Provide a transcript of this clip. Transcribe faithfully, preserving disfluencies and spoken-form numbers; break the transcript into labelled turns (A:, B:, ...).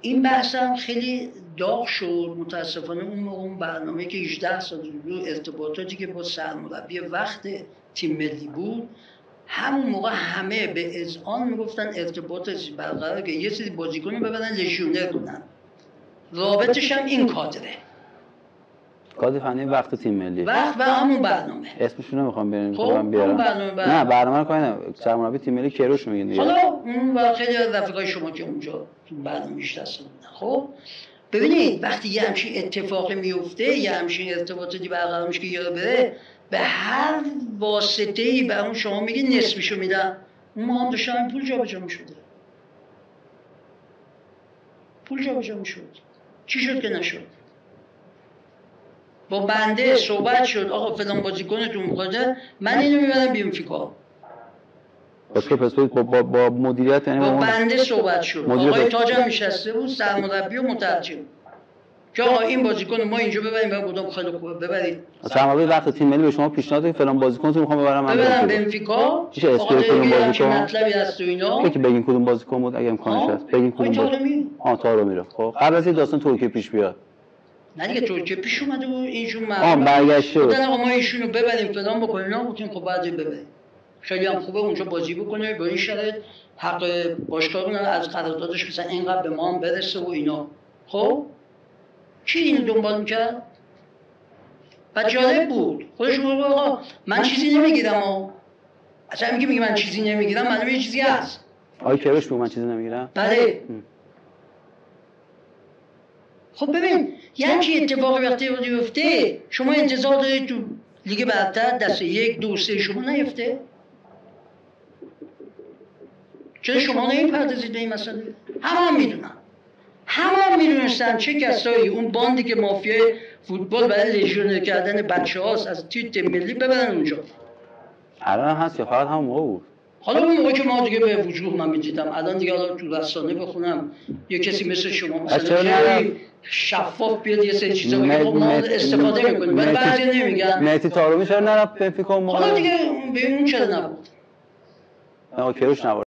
A: این بحث هم خیلی داغ شد متاسفانه. اون موقع اون برنامه که هجده سال رو ارتباطاتی که با سرمربی وقت تیم ملی بود، همون موقع همه به اذعان میگفتن ارتباط برقرار که یه سری بازیکن ببرن لژیونر کنن، رابطش هم این کادره،
B: کادر فنی وقت تیم ملی
A: وقت و همون برنامه.
B: اسمشون رو میخوام بریم
A: خب
B: بیارم.
A: برنامه برنامه.
B: نه برنامه رو کاری نه، سرمربی تیم ملی کیروش میگین دیگه.
A: حالا اون با خیلی رفیقای شما که اونجا تو برنامه‌اش دست بودن. خب ببینید وقتی یه همچین اتفاقی میفته، یه همچین ارتباطاتی برقرار میشه که یارو بره، به هر واسطه‌ای به اون شما میگی نصفشو میدم، اون ما هم داشتن پول جابجا میشده، پول جابجا میشد. چی شد که نشد؟ با بنده صحبت شد آقا فلان بازیکنتون میخواد، من اینو میبرم بنفیکا.
B: پس پس با, با, با مدیریت یعنی
A: با بنده صحبت شد. آقای تاج هم نشسته بود، سرمربی و مترجم، که آقا این بازیکن ما اینجا ببریم. بعد گفتم خیلی خوبه ببرید.
B: سرمربی وقت تیم ملی به شما پیشنهاد داد فلان بازیکنتون میخوام ببرم من
A: ببرم بنفیکا.
B: چه اسپری کدوم بازیکن
A: مطلبی هست تو اینا
B: که بگین کدوم بازیکن بود اگه امکانش هست بگین کدوم بازیکن. آ تارو میره. خب قبل از این داستان ترکیه پیش بیاد.
A: نه دیگه ترکیه پیش اومده بود، اینشون
B: آ برگشته بود.
A: گفتن آقا ما ایشونو ببریم فلان بکنیم. نه گفتیم خب بعد ببریم، خیلی هم خوبه اونجا بازی بکنه، با این شرایط حق باشگاه از قراردادش مثلا اینقدر به ما هم برسه و اینا. خب کی اینو دنبال میکرد؟ و جالب بود. خودش میگه آقا من چیزی نمیگیرم و اصلا میگه میگه من چیزی نمیگیرم، معلومه یه چیزی هست.
B: آقای کیروش میگه من چیزی نمیگیرم.
A: بله. خب ببین یه همچین اتفاقی وقتی بیفته شما انتظار دارید تو لیگ برتر دست یک دو سه شما نیفته؟ چرا شما نمیپردازید به این مسئله؟ همه هم میدونن، همه هم میدونستن چه کسایی اون باندی که مافیای فوتبال برای لژیونر کردن بچه هاست از توی تیم ملی ببرن اونجا.
B: الان هست یا فقط همون موقع بود؟
A: حالا اون موقع که ما دیگه به وجوه من میدیدم، الان دیگه حالا تو رسانه بخونم یه کسی مثل شما مثلا خیلی شفاف بیاد یه سری چیزا بگه خب ما استفاده میکنیم، ولی بعضی نمیگن.
B: مهدی طارمی چرا نرفت بنفیکا؟
A: حالا دیگه به اون چرا نبود؟
B: آقا کیروش نبود.